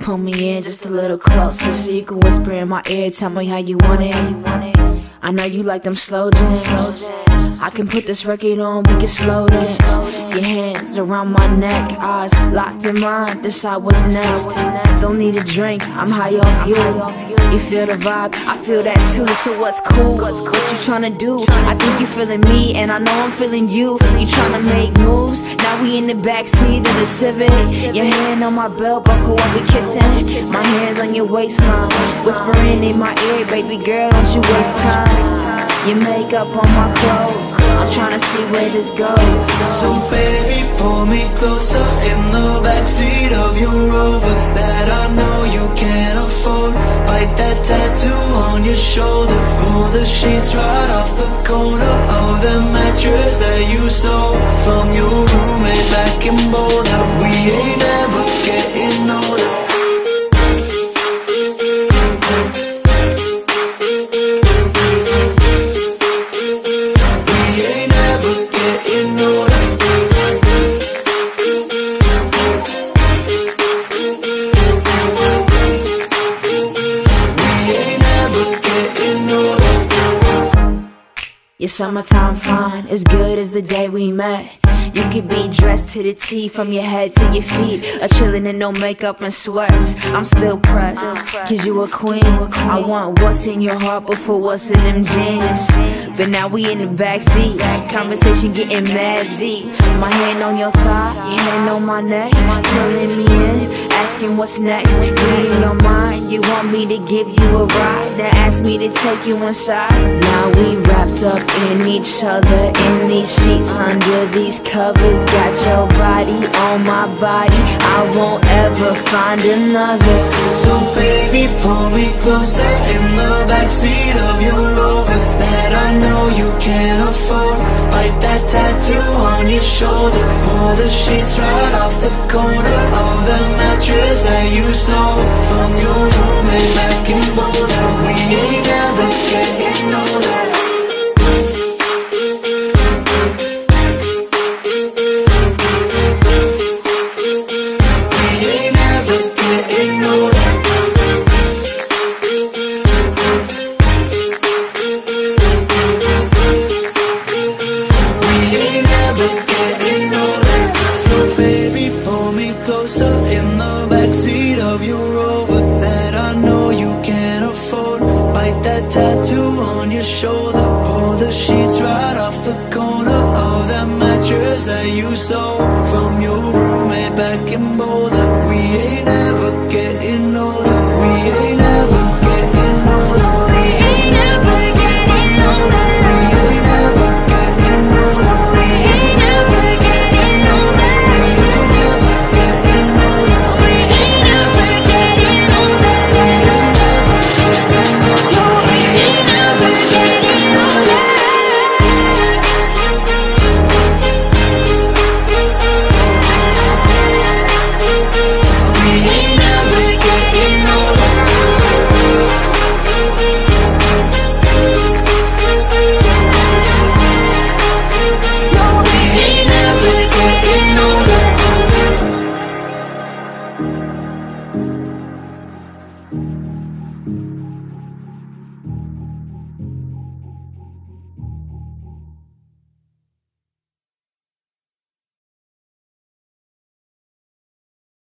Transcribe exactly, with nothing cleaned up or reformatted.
Pull me in just a little closer so you can whisper in my ear, tell me how you want it. I know you like them slow jams. I can put this record on, we can slow dance. Your hands around my neck, eyes locked in mine, decide what's next. Don't need a drink, I'm high off you. You feel the vibe, I feel that too. So what's cool, what, what you tryna do? I think you feeling me and I know I'm feeling you. You tryna make moves, now we in the backseat of the Civic. Your hand on my belt buckle while we kissing. My hands on your waistline, whispering in my ear, baby girl, don't you waste time. Your makeup on my clothes, I'm tryna see where this goes. So baby, pull me closer in the backseat of your Rover that I know you can't afford. Bite that tattoo on your shoulder, pull the sheets right off the corner of the mattress that you stole from your roommate back in Boulder. We ain't ever getting older. Your summertime fine, as good as the day we met. You could be dressed to the T from your head to your feet, or chillin' in no makeup and sweats. I'm still pressed, cause you a queen. I want what's in your heart before what's in them jeans. But now we in the backseat, conversation getting mad deep. My hand on your thigh, your hand on my neck, pulling me in, asking what's next. Reading your mind, you want me to give you a ride, then ask me to take you inside. Now we wrapped up in each other, in these sheets, under these covers. Got your body on my body, I won't ever find another. So baby, pull me closer in the backseat of your Rover that I know you can't afford. Bite that tattoo on your shoulder, pull the sheets right off the corner of the mattress that you stole from your roommate back in Boulder. We ain't ever getting older. Tattoo on your shoulder, pull the sheets right off the corner of that mattress that you stole from your room.